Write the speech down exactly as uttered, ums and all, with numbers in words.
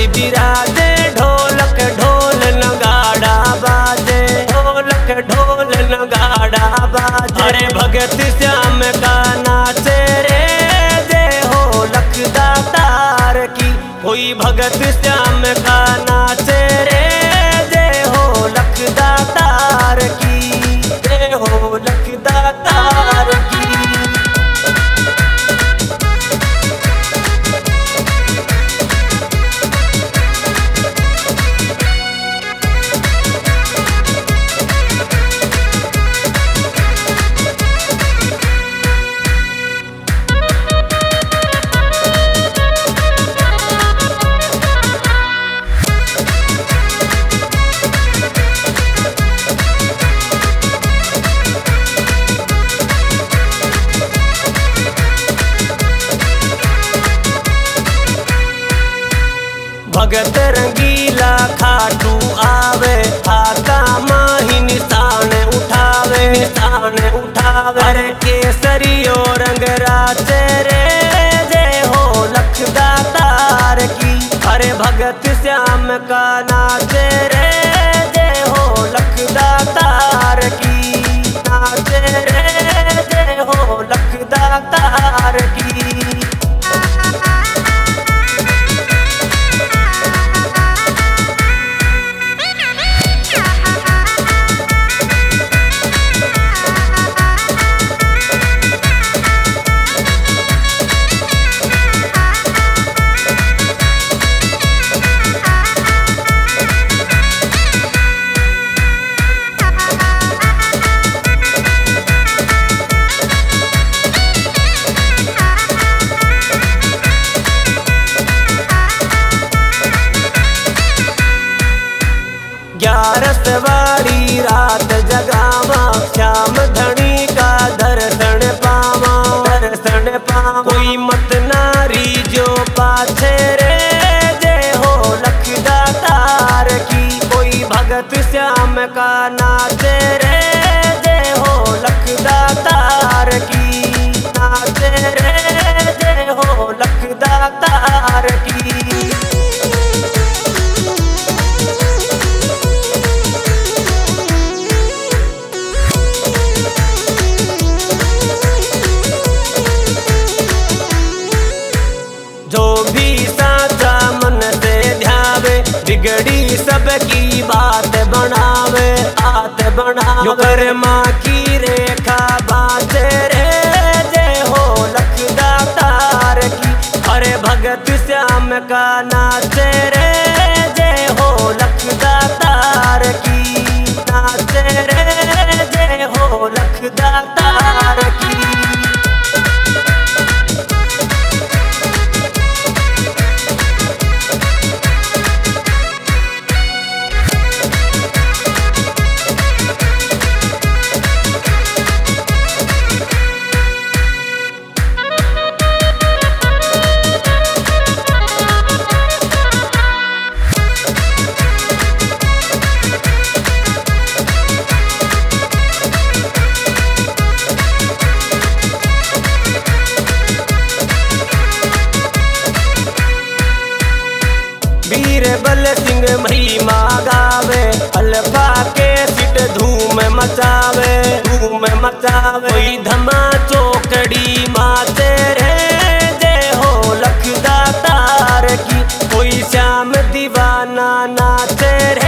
बांसुरी बिराजे, ढोलक ढोल नगाड़ा बाजे, ढोलक ढोल नगाड़ा बाजे। अरे भगत श्याम का नाचे रे, जय हो लखदातार की। कोई भगत श्याम का नाचे रे, जय हो लखदातार की, जय हो लखदातार की। भगत रंगीला खाटू आवे, हाथा माही निशान उठावे, निशान उठावे। अरे केसरियो रंग राचे रे, जय हो लखदातार की। अरे भगत श्याम का नाचे रे, जय हो लखदातार की, नाचे रे, जय हो लखदातार की। ग्यारस वाली रात जगावा, श्याम धनी का दर्शन पावा, दर्शन पावा। कोई मत नारी जो पाछे रे, जय हो लखदातार की। कोई भगत श्याम का नाचे रे, जय हो लखदातार की, नाचे रे, जय हो लखदातार की। बिगड़ी सबकी बात बनावे, बात बनावे। कर्मा की रेखा बाँचे रे, जय हो लखदातार की। अरे भगत श्याम का नाचे रे, जय हो लखदातार की, नाचे रे, जय हो लखदातार की। बल सिंह महिमा गावे, अल्फा के सिट धूम मचावे, धूम मचावे। कोई धमा चौकड़ी माचे रे, जय हो लखदातार की। कोई श्याम दीवाना नाचे रे,